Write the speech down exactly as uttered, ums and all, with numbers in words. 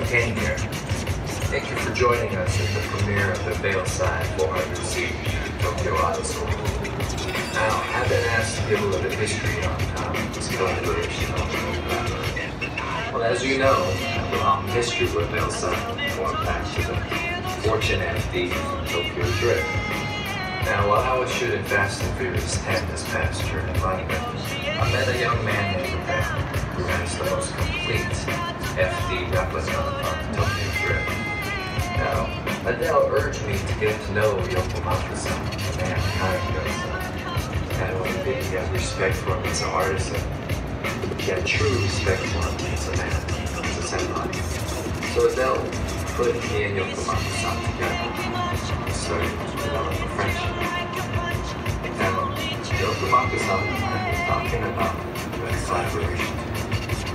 came here. Thank you for joining us at the premiere of the VeilSide four hundred seat Tokyo Auto Salon. Now, I've been asked to give a little history on um, this collaboration. Well, as you know, the long history with VeilSide going back to the Fortune F D from Tokyo Drift. Now, while I was shooting Fast and Furious ten this past year in London, I met a young man named Adele who has the most complete F D replica of Tokyo Drift. Now, Adele urged me to get to know Yokomaku-san, the man behind VeilSide. Not only did he have respect for him as an artist, he had true respect for him as a man, as a Salon. So Adele put me and Yokomaku-san together and started to develop a friendship. Now, Yokomaku-san and I were talking about the collaboration.